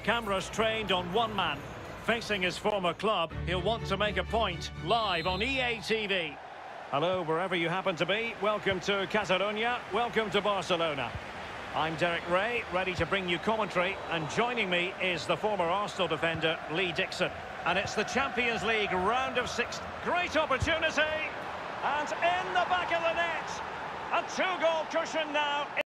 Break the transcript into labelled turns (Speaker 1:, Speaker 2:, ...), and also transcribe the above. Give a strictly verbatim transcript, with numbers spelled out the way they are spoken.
Speaker 1: Cameras trained on one man. Facing his former club, he'll want to make a point live on E A T V. Hello, wherever you happen to be. Welcome to Catalonia. Welcome to Barcelona. I'm Derek Ray, ready to bring you commentary, and joining me is the former Arsenal defender, Lee Dixon. And it's the Champions League round of six. Great opportunity! And in the back of the net! A two-goal cushion now.